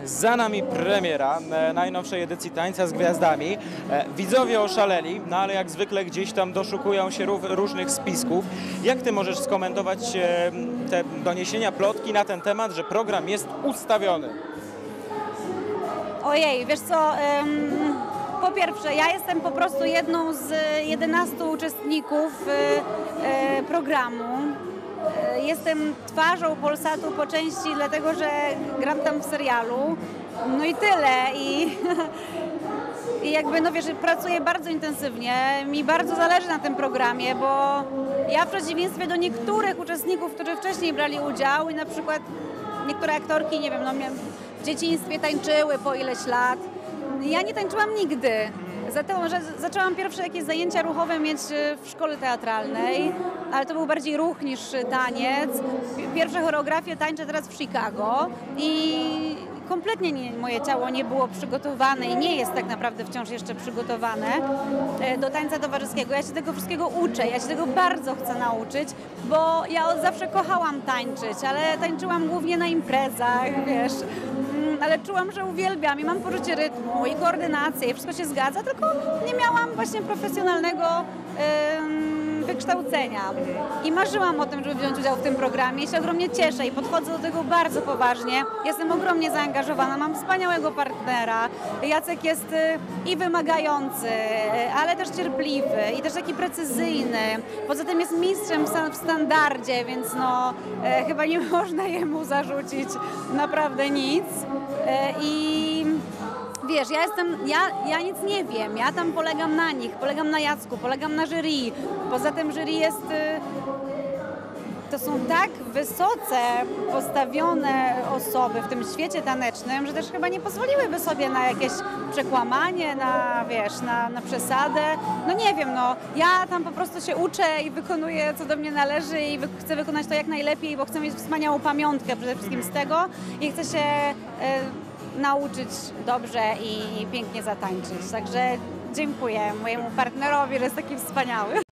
Za nami premiera najnowszej edycji Tańca z Gwiazdami. Widzowie oszaleli, no ale jak zwykle gdzieś tam doszukują się różnych spisków. Jak ty możesz skomentować te doniesienia, plotki na ten temat, że program jest ustawiony? Ojej, wiesz co, po pierwsze, ja jestem po prostu jedną z 11 uczestników programu. Jestem twarzą Polsatu po części dlatego, że gram tam w serialu. No i tyle. I jakby, no wiesz, pracuję bardzo intensywnie. Mi bardzo zależy na tym programie, bo ja w przeciwieństwie do niektórych uczestników, którzy wcześniej brali udział i na przykład niektóre aktorki, nie wiem, no w dzieciństwie tańczyły po ileś lat. Ja nie tańczyłam nigdy. Zatem, że zaczęłam pierwsze jakieś zajęcia ruchowe mieć w szkole teatralnej, ale to był bardziej ruch niż taniec. Pierwsze choreografie tańczę teraz w Chicago i kompletnie moje ciało nie było przygotowane i nie jest tak naprawdę wciąż jeszcze przygotowane do tańca towarzyskiego. Ja się tego wszystkiego uczę, ja się tego bardzo chcę nauczyć, bo ja od zawsze kochałam tańczyć, ale tańczyłam głównie na imprezach, wiesz. Ale czułam, że uwielbiam i mam poczucie rytmu i koordynację i wszystko się zgadza, tylko nie miałam właśnie profesjonalnego wykształcenia. I marzyłam o tym, żeby wziąć udział w tym programie i się ogromnie cieszę i podchodzę do tego bardzo poważnie. Jestem ogromnie zaangażowana, mam wspaniałego partnera. Jacek jest i wymagający, ale też cierpliwy i też taki precyzyjny. Poza tym jest mistrzem w standardzie, więc no chyba nie można jemu zarzucić naprawdę nic. I wiesz, ja nic nie wiem, ja tam polegam na nich, polegam na Jacku, polegam na jury. Poza tym jury to są tak wysoce postawione osoby w tym świecie tanecznym, że też chyba nie pozwoliłyby sobie na jakieś przekłamanie, na przesadę. No nie wiem, no ja tam po prostu się uczę i wykonuję, co do mnie należy i chcę wykonać to jak najlepiej, bo chcę mieć wspaniałą pamiątkę przede wszystkim z tego i chcę się nauczyć dobrze i pięknie zatańczyć. Także dziękuję mojemu partnerowi, że jest taki wspaniały.